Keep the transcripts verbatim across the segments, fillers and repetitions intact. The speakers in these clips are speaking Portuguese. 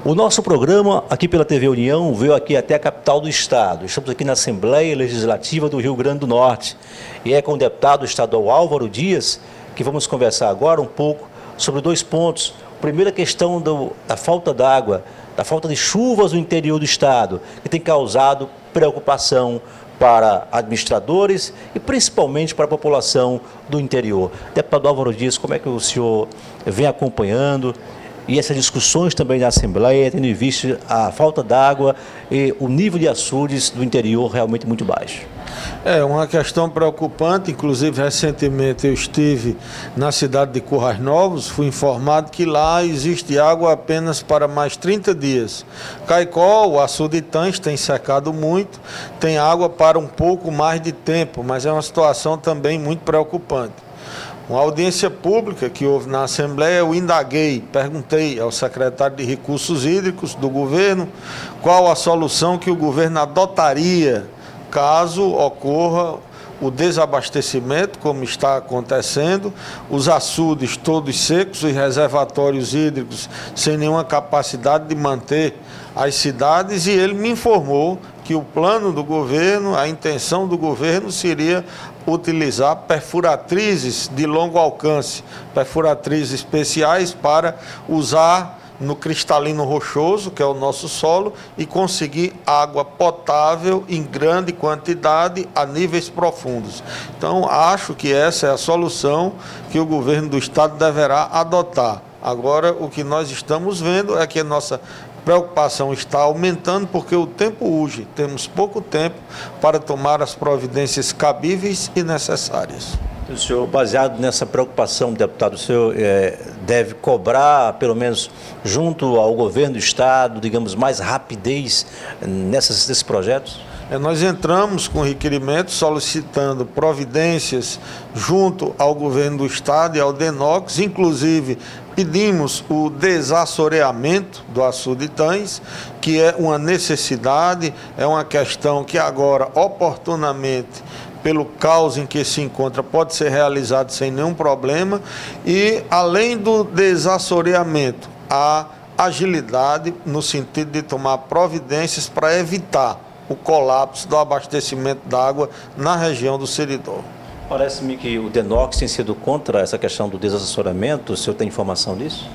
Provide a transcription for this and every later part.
O nosso programa, aqui pela T V União, veio aqui até a capital do estado. Estamos aqui na Assembleia Legislativa do Rio Grande do Norte. E é com o deputado estadual Álvaro Dias que vamos conversar agora um pouco sobre dois pontos. Primeiro, a questão do, da falta d'água, da falta de chuvas no interior do estado, que tem causado preocupação para administradores e principalmente para a população do interior. Deputado Álvaro Dias, como é que o senhor vem acompanhando e essas discussões também na Assembleia, tendo em vista a falta d'água e o nível de açudes do interior realmente muito baixo? É uma questão preocupante. Inclusive, recentemente eu estive na cidade de Currais Novos, fui informado que lá existe água apenas para mais trinta dias. Caicó, o açude Itães, tem secado muito, tem água para um pouco mais de tempo, mas é uma situação também muito preocupante. Uma audiência pública que houve na Assembleia, eu indaguei, perguntei ao secretário de Recursos Hídricos do governo qual a solução que o governo adotaria caso ocorra o desabastecimento, como está acontecendo, os açudes todos secos e reservatórios hídricos sem nenhuma capacidade de manter as cidades, e ele me informou que o plano do governo, a intenção do governo seria utilizar perfuratrizes de longo alcance, perfuratrizes especiais para usar no cristalino rochoso, que é o nosso solo, e conseguir água potável em grande quantidade a níveis profundos. Então, acho que essa é a solução que o governo do estado deverá adotar. Agora, o que nós estamos vendo é que a nossa preocupação está aumentando porque o tempo urge. Temos pouco tempo para tomar as providências cabíveis e necessárias. O senhor, baseado nessa preocupação, deputado, o senhor é, deve cobrar, pelo menos junto ao governo do estado, digamos, mais rapidez nessas, nesses projetos? É, nós entramos com requerimento solicitando providências junto ao governo do estado e ao DENOX, inclusive pedimos o desassoreamento do açude Itães, que é uma necessidade, é uma questão que agora, oportunamente, pelo caos em que se encontra, pode ser realizado sem nenhum problema. E, além do desassoreamento, a agilidade no sentido de tomar providências para evitar o colapso do abastecimento d'água na região do Seridó. Parece-me que o DENOX tem sido contra essa questão do desassessoramento. O senhor tem informação disso?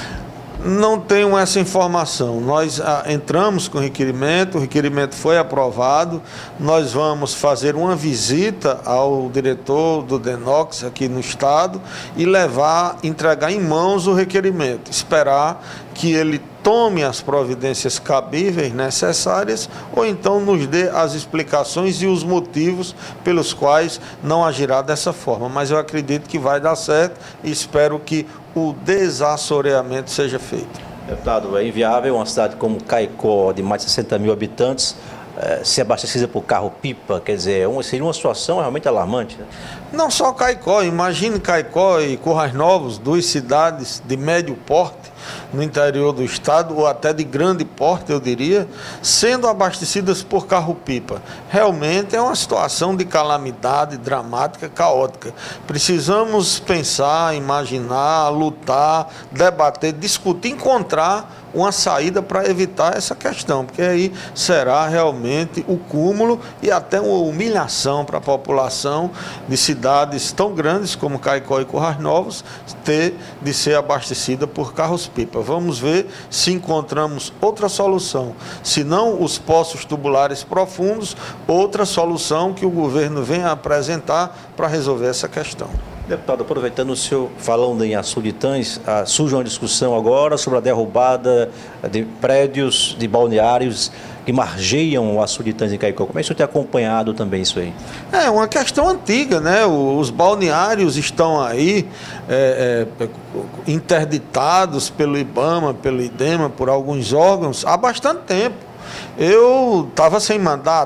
Não tenho essa informação. Nós ah, entramos com requerimento, o requerimento foi aprovado. Nós vamos fazer uma visita ao diretor do DENOX aqui no estado e levar, entregar em mãos o requerimento, esperar que ele tome as providências cabíveis necessárias ou então nos dê as explicações e os motivos pelos quais não agirá dessa forma. Mas eu acredito que vai dar certo e espero que o desassoreamento seja feito. Deputado, é inviável uma cidade como Caicó, de mais de sessenta mil habitantes, eh, ser abastecida por carro-pipa? Quer dizer, uma, seria uma situação realmente alarmante, né? Não só Caicó, imagine Caicó e Currais Novos, duas cidades de médio porte no interior do estado, ou até de grande porte, eu diria, sendo abastecidas por carro-pipa. Realmente é uma situação de calamidade dramática, caótica. Precisamos pensar, imaginar, lutar, debater, discutir, encontrar uma saída para evitar essa questão, porque aí será realmente o cúmulo e até uma humilhação para a população de cidades tão grandes como Caicó e Currais Novos ter de ser abastecida por carros-pipa. Vamos ver se encontramos outra solução, se não os poços tubulares profundos, outra solução que o governo venha apresentar para resolver essa questão. Deputado, aproveitando o senhor falando em açude Itães, ah, surge uma discussão agora sobre a derrubada de prédios, de balneários que margeiam o açude Itães em Caicó. Como é que o senhor tem acompanhado também isso aí? É uma questão antiga, né? Os balneários estão aí é, é, interditados pelo IBAMA, pelo IDEMA, por alguns órgãos há bastante tempo. Eu estava sem mandato.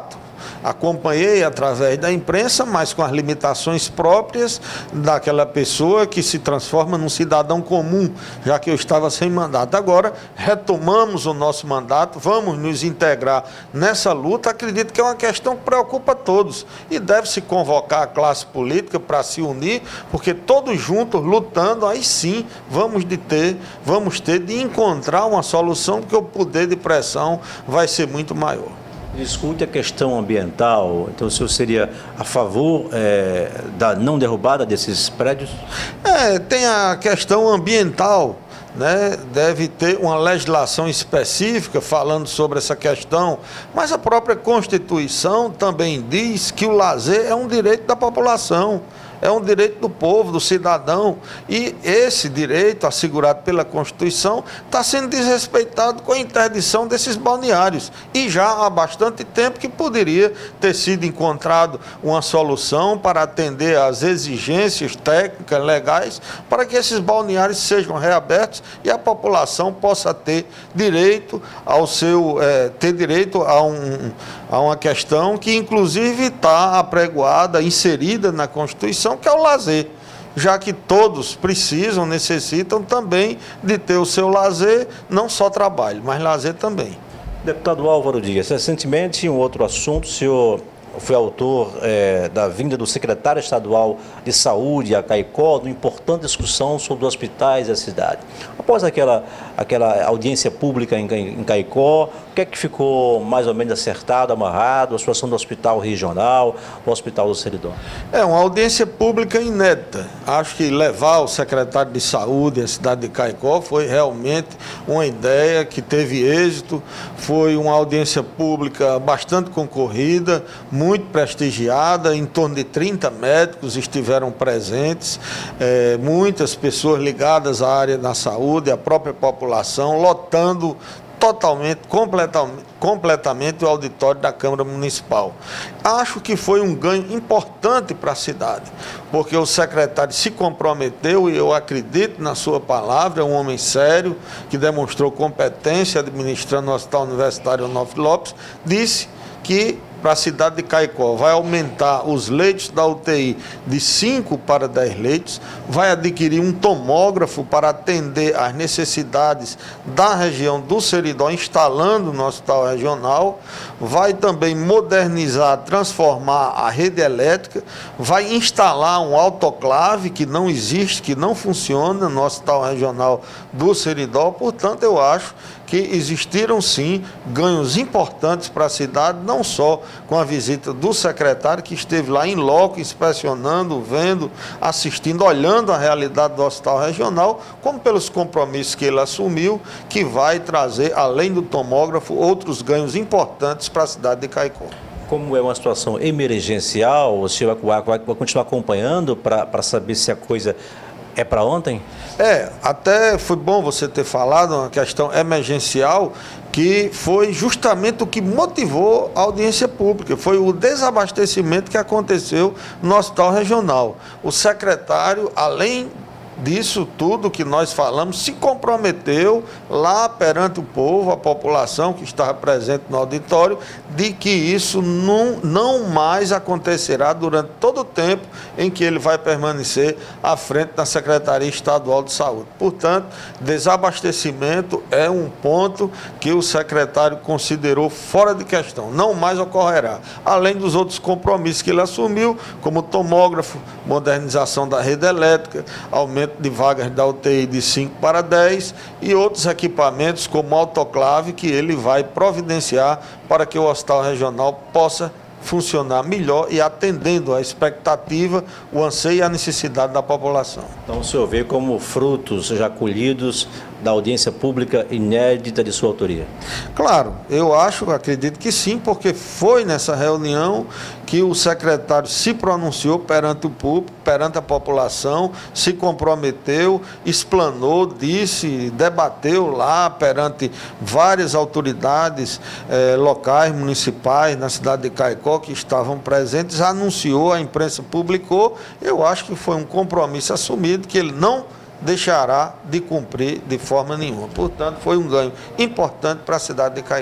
acompanhei através da imprensa, mas com as limitações próprias daquela pessoa que se transforma num cidadão comum, já que eu estava sem mandato. Agora, retomamos o nosso mandato, vamos nos integrar nessa luta. Acredito que é uma questão que preocupa todos e deve-se convocar a classe política para se unir, porque todos juntos, lutando, aí sim vamos, de ter, vamos ter de encontrar uma solução, porque o poder de pressão vai ser muito maior. Discute a questão ambiental, então o senhor seria a favor é, da não derrubada desses prédios? É, tem a questão ambiental, né? Deve ter uma legislação específica falando sobre essa questão, mas a própria Constituição também diz que o lazer é um direito da população. É um direito do povo, do cidadão, e esse direito, assegurado pela Constituição, está sendo desrespeitado com a interdição desses balneários. E já há bastante tempo que poderia ter sido encontrado uma solução para atender às exigências técnicas, legais, para que esses balneários sejam reabertos e a população possa ter direito ao seu, é, ter direito a, um, a uma questão que, inclusive, está apregoada, inserida na Constituição, que é o lazer, já que todos precisam, necessitam também de ter o seu lazer, não só trabalho, mas lazer também. Deputado Álvaro Dias, recentemente, um outro assunto, o senhor foi autor é, da vinda do secretário estadual de saúde a Caicó, de uma importante discussão sobre os hospitais da cidade. Após aquela, aquela audiência pública em, em Caicó, o que é que ficou mais ou menos acertado, amarrado, a situação do hospital regional, do hospital do Seridó? É uma audiência pública inédita. Acho que levar o secretário de saúde à cidade de Caicó foi realmente uma ideia que teve êxito, foi uma audiência pública bastante concorrida, muito prestigiada, em torno de trinta médicos estiveram presentes, é, muitas pessoas ligadas à área da saúde, a própria população, lotando totalmente, completamente, completamente o auditório da Câmara Municipal. Acho que foi um ganho importante para a cidade, porque o secretário se comprometeu, e eu acredito na sua palavra, é um homem sério, que demonstrou competência administrando o Hospital Universitário Onofre Lopes, disse que para a cidade de Caicó vai aumentar os leitos da U T I de cinco para dez leitos, vai adquirir um tomógrafo para atender às necessidades da região do Seridó, instalando no hospital regional, vai também modernizar, transformar a rede elétrica, vai instalar um autoclave que não existe, que não funciona no hospital regional do Seridó. Portanto, eu acho que existiram sim ganhos importantes para a cidade, não só com a visita do secretário, que esteve lá em loco, inspecionando, vendo, assistindo, olhando a realidade do hospital regional, como pelos compromissos que ele assumiu, que vai trazer, além do tomógrafo, outros ganhos importantes para a cidade de Caicó. Como é uma situação emergencial, o senhor vai, vai, vai continuar acompanhando para saber se a coisa é para ontem? É, até foi bom você ter falado uma questão emergencial, que foi justamente o que motivou a audiência pública, foi o desabastecimento que aconteceu no hospital regional. O secretário, além disso tudo que nós falamos, se comprometeu lá perante o povo, a população que estava presente no auditório, de que isso não, não mais acontecerá durante todo o tempo em que ele vai permanecer à frente da Secretaria Estadual de Saúde. Portanto, desabastecimento é um ponto que o secretário considerou fora de questão, não mais ocorrerá, além dos outros compromissos que ele assumiu, como tomógrafo, modernização da rede elétrica, aumento de vagas da U T I de cinco para dez e outros equipamentos como autoclave que ele vai providenciar para que o hospital regional possa funcionar melhor e atendendo à expectativa, o anseio e a necessidade da população. Então o senhor vê como frutos já colhidos da audiência pública inédita de sua autoria? Claro, eu acho, acredito que sim, porque foi nessa reunião que o secretário se pronunciou perante o público, perante a população, se comprometeu, explanou, disse, debateu lá perante várias autoridades eh, locais, municipais, na cidade de Caicó, que estavam presentes, anunciou, a imprensa publicou. Eu acho que foi um compromisso assumido que ele não deixará de cumprir de forma nenhuma. Portanto, foi um ganho importante para a cidade de Caicó.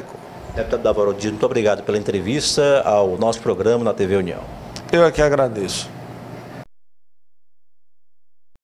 Deputado Álvaro Dias, muito obrigado pela entrevista ao nosso programa na T V União. Eu é que agradeço.